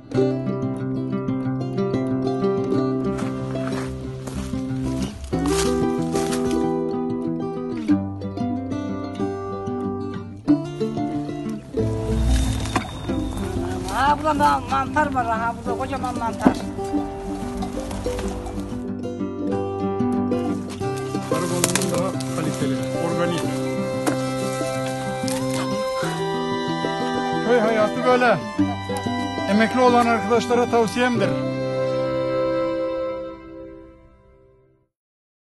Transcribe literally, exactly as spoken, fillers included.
Ha burada da mantar var, ha burada kocaman mantar. Arı balının daha kaliteli, organik. Köy hayatı böyle. Emekli olan arkadaşlara tavsiyemdir.